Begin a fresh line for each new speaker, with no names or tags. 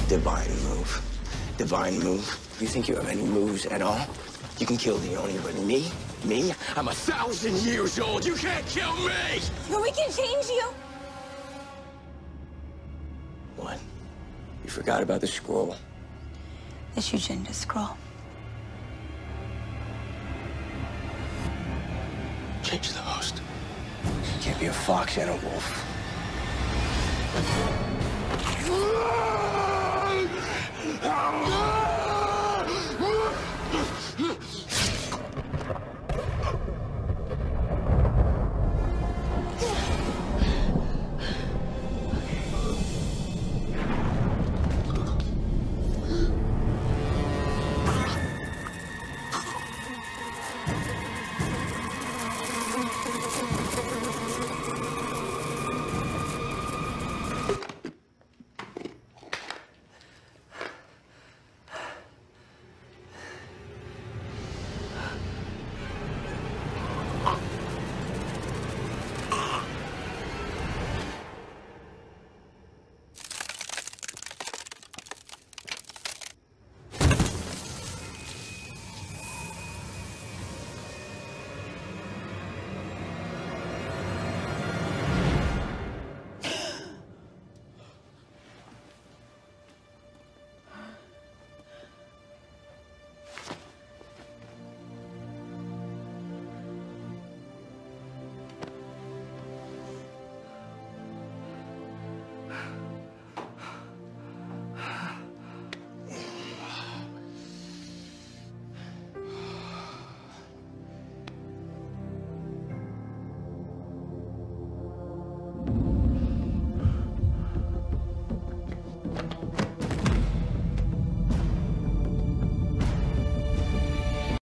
Divine move. Divine move. You think you have any moves at all? You can kill the Oni, but me? I'm 1,000 years old. You can't kill me!
But we can change you.
What? You forgot about the scroll?
The Shujinda scroll.
Change the host. You can't be a fox and a wolf.